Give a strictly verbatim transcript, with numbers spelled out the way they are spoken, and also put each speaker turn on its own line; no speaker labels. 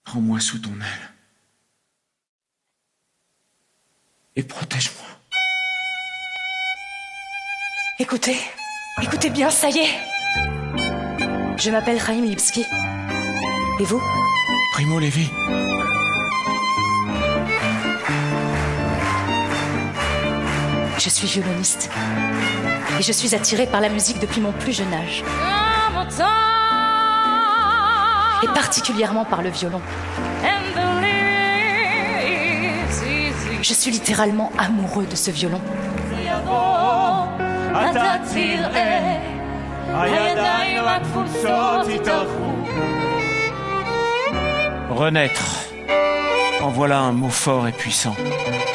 Prends-moi sous ton aile. Et protège-moi.
Écoutez, écoutez bien, ça y est. Je m'appelle Chaim Lipski. Et vous?
Primo Levi.
Je suis violoniste. Et je suis attirée par la musique depuis mon plus jeune âge. Et particulièrement par le violon. Je suis littéralement amoureux de ce violon.
Renaître. En voilà un mot fort et puissant.